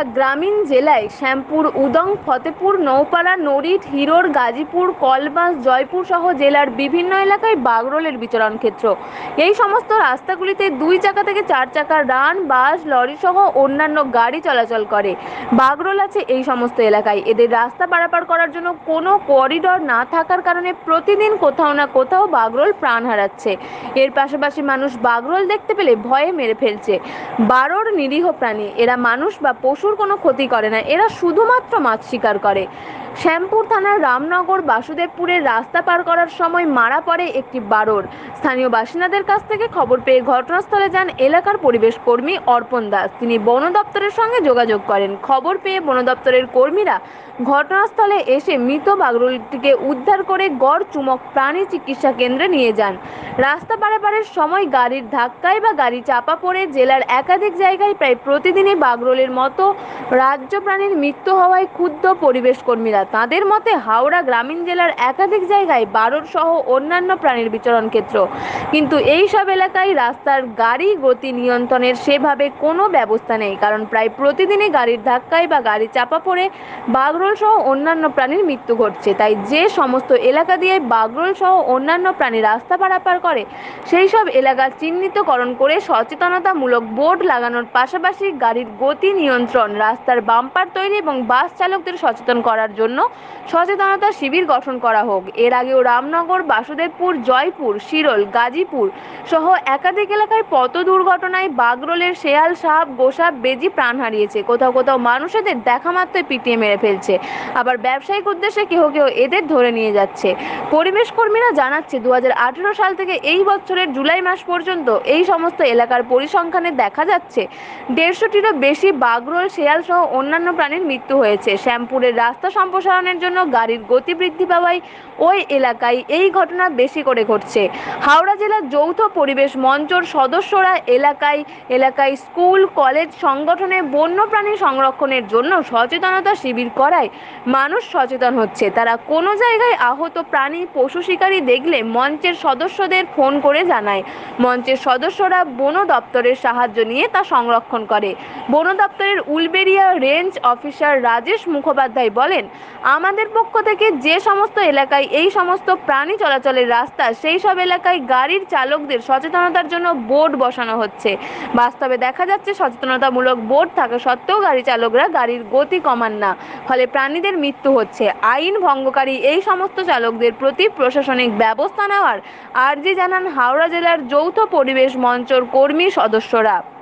গ্রামীণ জেলায় শ্যামপুর, উদং, ফতেপুর, নৌপাড়া, নড়িট, হিরোর, গাজীপুর, কলবাস, জয়পুর সহ জেলার বিভিন্ন এলাকায় বাগরোলের বিচরণ ক্ষেত্র। এই সমস্ত রাস্তাগুলিতে 2 চাকা থেকে 4 চাকা, রান, বাস, লরি সহ অন্যান্য গাড়ি চলাচল করে। বাগরোল আছে এই সমস্ত এলাকায়। এদের রাস্তা পারাপার করার জন্য কোনো করিডর না থাকার কারণে প্রতিদিন কোথাও না কোথাও বাগরোল প্রাণ হারাচ্ছে। এর পাশাপাশি মানুষ বাগরোল দেখতে পেলে ভয়ে মেরে ফেলছে। বারোর নিরীহ প্রাণী, এরা মানুষ বা পশুর কোনো ক্ষতি করে না, এরা শুধুমাত্র মাছ শিকার করে। শ্যামপুর থানার রামনগর বাসুদেবপুরের রাস্তা পার করার সময় মারা পড়ে একটি বারোর। স্থানীয় বাসিন্দাদের কাছ থেকে খবর পেয়ে ঘটনাস্থলে যান এলাকার পরিবেশ কর্মী অর্পণ দাস। তিনি বন দপ্তরের সঙ্গে যোগাযোগ করেন। খবর পেয়ে বন দপ্তরের কর্মীরা ঘটনাস্থলে এসে মৃত বাগরোলটিকে উদ্ধার করে গড় চুমক প্রাণী চিকিৎসা কেন্দ্রে নিয়ে যান। রাস্তা পারাপারের সময় গাড়ির ধাক্কায় বা গাড়ি চাপা পড়ে জেলার একাধিক জায়গায় প্রায় প্রতিদিনই বাগরোলের মতো রাজ্য প্রাণীর মৃত্যু হওয়ায় ক্ষুব্ধ পরিবেশ কর্মীরা। তাদের মতে হাওড়া গ্রামীণ জেলার একাধিক জায়গায় বারোর সহ অন্যান্য প্রাণীর বিচরণ ক্ষেত্র, কিন্তু এই সব এলাকায় রাস্তার গাড়ি গতি নিয়ন্ত্রণের সেভাবে কোনো ব্যবস্থা নেই, কারণ প্রায় প্রতিদিনই গাড়ির ধাক্কায় বা গাড়ি চাপা পড়ে বাগরোল সহ অন্যান্য প্রাণীর মৃত্যু ঘটছে। তাই যে সমস্ত এলাকা দিয়ে বাগরোল সহ অন্যান্য প্রাণী রাস্তা পারাপার করে সেই সব এলাকা চিহ্নিতকরণ করে সচেতনতামূলক বোর্ড লাগানোর পাশাপাশি গাড়ির গতি নিয়ন্ত্রণ, রাস্তার বাম্পার তৈরি এবং বাস চালকদের সচেতন করার জন্য সচেতনতা শিবির গঠন করা হোক। এর আগেও রামনগর, বাসুদেবপুর, জয়পুর, শিরোল, গাজীপুর সহ একাধিক এলাকায় পথ দুর্ঘটনায় বাগরোলের শেয়াল, সাপ, গোসাপ, বেজি প্রাণ হারিয়েছে। কোথাও কোথাও মানুষদের দেখা মাত্রই পিটিয়ে মেরে ফেলছে, আবার ব্যবসায়িক উদ্দেশ্যে কেউ কেউ এদের ধরে নিয়ে যাচ্ছে। পরিবেশ কর্মীরা জানাচ্ছে 2018 সাল থেকে এই বছরের জুলাই মাস পর্যন্ত এই সমস্ত এলাকার পরিসংখ্যানে দেখা যাচ্ছে 150টিরও বেশি বাগরোল, শেয়াল সহ অন্যান্য প্রাণীর মৃত্যু হয়েছে। শ্যামপুরের রাস্তা সম্প্রসারণের জন্য গাড়ির গতি বৃদ্ধি পাওয়ায় ওই এলাকায় এই ঘটনা বেশি করে ঘটছে। হাওড়া জেলার যৌথ পরিবেশ মঞ্চর সদস্যরা এলাকায় এলাকায় স্কুল, কলেজ, সংগঠনে বন্যপ্রাণী সংরক্ষণের জন্য সচেতনতা শিবির করায় মানুষ সচেতন হচ্ছে। তারা কোনো জায়গায় আহত প্রাণী, পশু শিকারী দেখলে মঞ্চের সদস্যদের ফোন করে জানায়। মঞ্চের সদস্যরা বন দপ্তরের সাহায্য নিয়ে তা সংরক্ষণ করে। বন দপ্তরের উলবেড়িয়া রেঞ্জ অফিসার রাজেশ মুখোপাধ্যায় বলেন, আমাদের পক্ষ থেকে যে সমস্ত এলাকায় এই সমস্ত প্রাণী চলাচলের রাস্তা, সেই সব এলাকায় গাড়ির চালকদের সচেতনতার জন্য বোর্ড বসানো হচ্ছে। বাস্তবে দেখা যাচ্ছে সচেতনতামূলক বোর্ড থাকা সত্ত্বেও গাড়ি চালকরা গাড়ির গতি কমান না, ফলে প্রাণীদের মৃত্যু হচ্ছে। আইন ভঙ্গকারী এই সমস্ত চালকদের প্রতি প্রশাসনিক ব্যবস্থা নেওয়ার আর্জি জানান হাওড়া জেলার যৌথ পরিবেশ মঞ্চর কর্মী সদস্যরা।